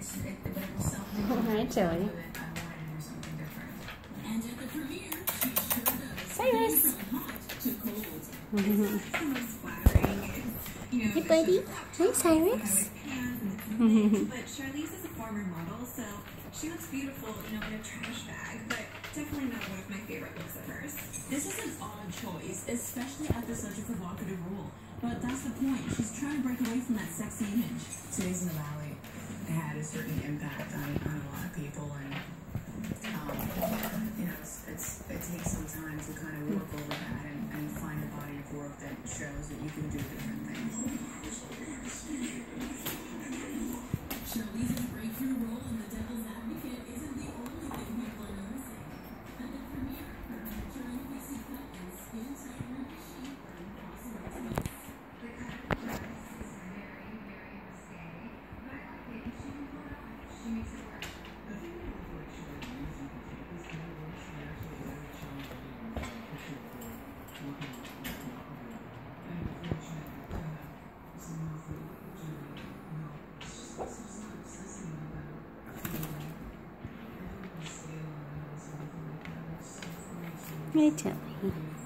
Hi, Joey. Cyrus. Hey, buddy. Hi, Cyrus. But Charlize is a former model, so she looks beautiful, in a trash bag, but definitely not one of my favorite looks of hers. This is an odd choice, especially after such a provocative role. But that's the point. She's trying to break away from that sexy image. Today's in the Valley had a certain impact on a lot of people, and it takes some time to kind of work over that and find a body of work that shows that you can do different things. Charlize's breakthrough role in The Devil's Advocate isn't the only thing people are noticing. At the premiere, during PC cut and skin-tight ruby sheet for impossible tweets. The cut of the dress is very, very risque, but I like it. She can pull it off. She makes it work. I think it was like Charlize, you can take this kind of looks and actually very challenging and pushing for looking like Malcolm. And unfortunately, some of the it's just not obsessing about feeling everyone's scale and something like that. It's so funny to Hi, Joey.